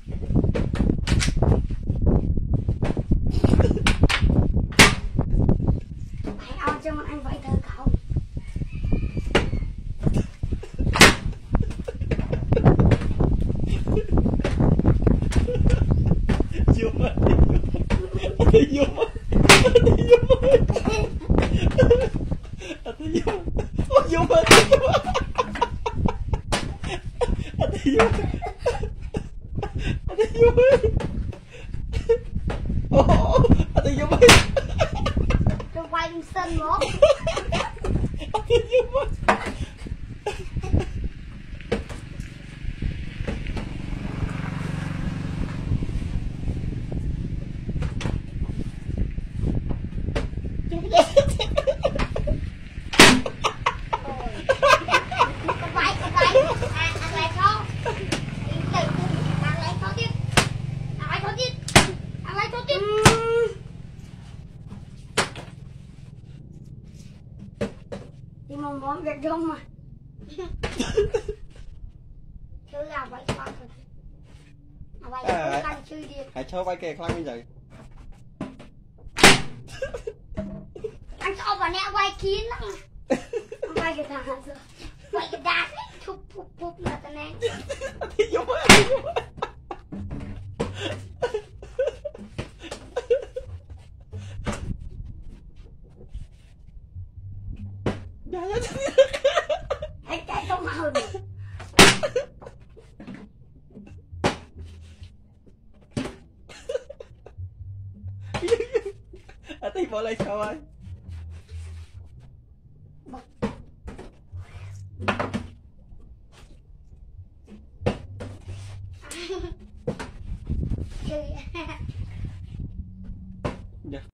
Hãy ao cho anh vậy thơ không? Tôi quay lên sân nó. Thì mong món việc không mà. Chứ là vậy con thôi. Vậy không tăng chơi đi. Hãy cho vai kề khăn như vậy. Anh cho vào nè quay kín lắm. Quay cái thằng rồi. Quay cái đá ấy. Thúc phúc phúc là tao nè. Thì giống vậy. Anh chạy không màu được. Anh thấy bỏ lại sao anh? Chơi